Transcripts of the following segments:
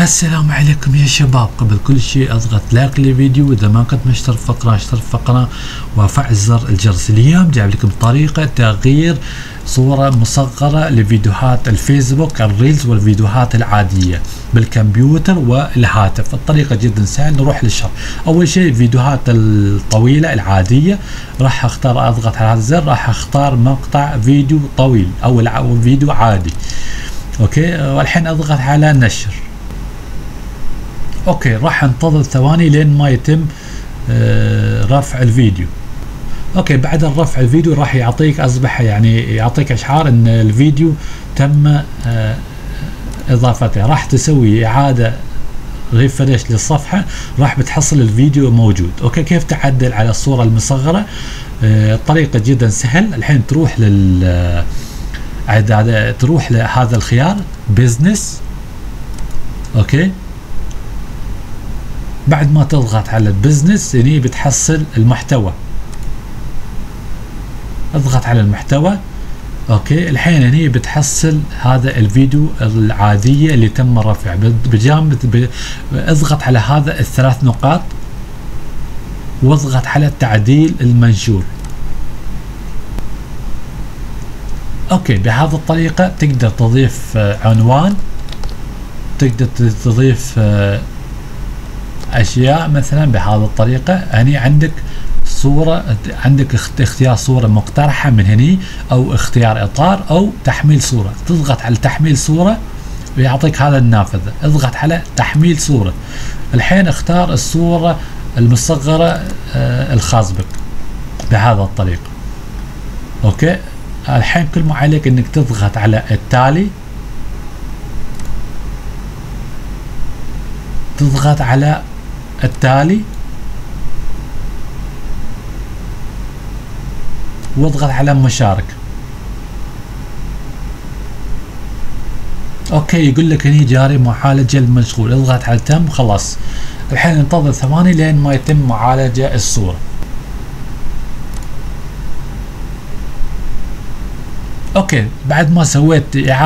السلام عليكم يا شباب. قبل كل شيء اضغط لايك للفيديو، اذا ما كنت مشترك في القناه اشترك في القناه وفعل زر الجرس. اليوم جايب لكم طريقه تغيير صوره مصغره لفيديوهات الفيسبوك الريلز والفيديوهات العاديه بالكمبيوتر والهاتف. الطريقه جدا سهله، نروح للشرح. اول شيء الفيديوهات الطويله العاديه راح اختار، اضغط على هذا الزر، راح اختار مقطع فيديو طويل او فيديو عادي. اوكي، والحين اضغط على نشر. اوكي، راح انتظر ثواني لين ما يتم رفع الفيديو. اوكي، بعد الرفع الفيديو راح يعطيك يعطيك اشعار ان الفيديو تم اضافته. راح تسوي اعادة ريفريش للصفحة، راح بتحصل الفيديو موجود. اوكي، كيف تعدل على الصورة المصغرة؟ الطريقة جدا سهل. الحين تروح تروح لهذا الخيار بيزنس. اوكي، بعد ما تضغط على البزنس هني بتحصل المحتوى، اضغط على المحتوى. اوكي، الحين هني بتحصل هذا الفيديو العادية اللي تم رفعه. اضغط على هذا الثلاث نقاط واضغط على تعديل المنشور. اوكي، بهذه الطريقة تقدر تضيف عنوان، تقدر تضيف اشياء مثلا بهذه الطريقة. هني عندك صورة، عندك اختيار صورة مقترحة من هني، او اختيار اطار، او تحميل صورة. تضغط على تحميل صورة ويعطيك هذا النافذة. اضغط على تحميل صورة. الحين اختار الصورة المصغرة الخاص بك بهذه الطريقة. اوكي، الحين كل ما عليك انك تضغط على التالي، تضغط على التالي واضغط على مشاركة. اوكي، يقول لك هني جاري معالجة المشغول، اضغط على تم. خلاص، الحين انتظر ثواني لين ما يتم معالجة الصورة. اوكي، بعد ما سويت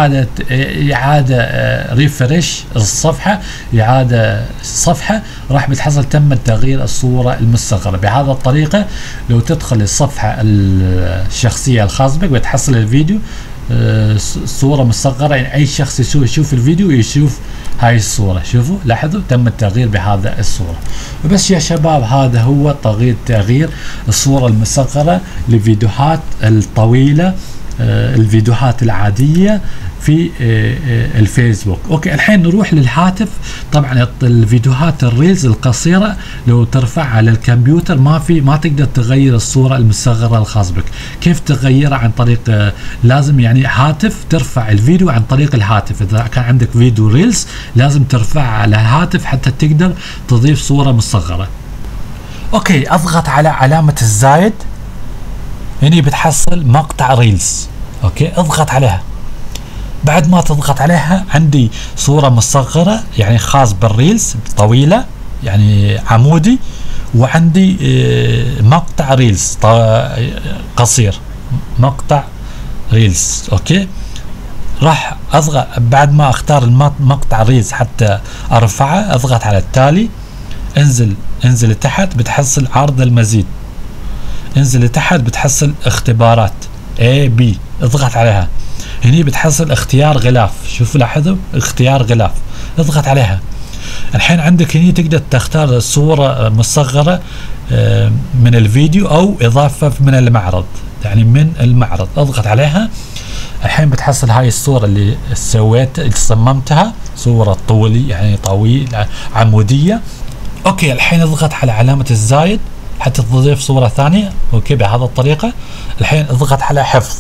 اعادة ريفرش الصفحة، اعادة صفحة، راح بتحصل تم تغيير الصورة المصغرة. بهذه الطريقة لو تدخل الصفحة الشخصية الخاصة بك بتحصل الفيديو صورة مصغرة، يعني اي شخص يشوف الفيديو يشوف هاي الصورة. شوفوا، لاحظوا تم التغيير بهذا الصورة. وبس يا شباب، هذا هو تغيير الصورة المصغرة لفيديوهات الطويلة، الفيديوهات العادية في الفيسبوك. اوكي، الحين نروح للهاتف. طبعا الفيديوهات الريلز القصيرة لو ترفعها على الكمبيوتر ما تقدر تغير الصورة المصغرة الخاص بك. كيف تغيرها؟ عن طريق لازم هاتف، ترفع الفيديو عن طريق الهاتف. اذا كان عندك فيديو ريلز لازم ترفعها على الهاتف حتى تقدر تضيف صورة مصغرة. اوكي، اضغط على علامة الزايد، هني بتحصل مقطع ريلز. اوكي، اضغط عليها. بعد ما تضغط عليها عندي صورة مصغرة يعني خاص بالريلز طويلة يعني عمودي، وعندي مقطع ريلز قصير، مقطع ريلز. اوكي، راح اضغط بعد ما اختار المقطع ريلز حتى ارفعه، اضغط على التالي، انزل لتحت بتحصل عرض المزيد، انزل لتحت بتحصل اختبارات A B، اضغط عليها. هني بتحصل اختيار غلاف. شوفوا، لاحظوا اختيار غلاف، اضغط عليها. الحين عندك هني تقدر تختار صورة مصغرة من الفيديو او اضافة من المعرض، يعني من المعرض. اضغط عليها. الحين بتحصل هاي الصورة اللي صممتها، صورة طويل عمودية. اوكي، الحين اضغط على علامة الزايد حتى تضيف صورة ثانية. اوكي، بهذه الطريقة. الحين اضغط على حفظ.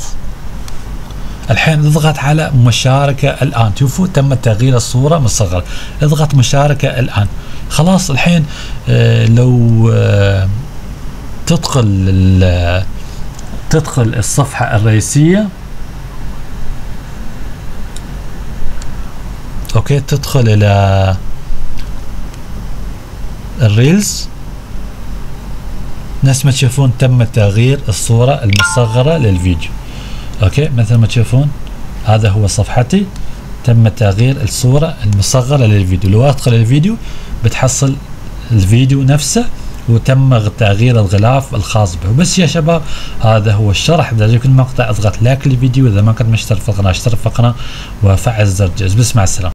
الحين اضغط على مشاركة الآن. شوفوا تم تغيير الصورة مصغرة. اضغط مشاركة الآن. خلاص، الحين لو تدخل الصفحة الرئيسية. اوكي، تدخل الى الريلز، نفس ما تشوفون تم تغيير الصورة المصغرة للفيديو. اوكي، مثل ما تشوفون هذا هو صفحتي، تم تغيير الصورة المصغرة للفيديو. لو ادخل الفيديو بتحصل الفيديو نفسه وتم تغيير الغلاف الخاص به. وبس يا شباب، هذا هو الشرح. اذا عجبك المقطع اضغط لايك للفيديو، اذا ما كنت مشترك في القناة اشترك في القناة وفعل زر الجرس. بس مع السلامة.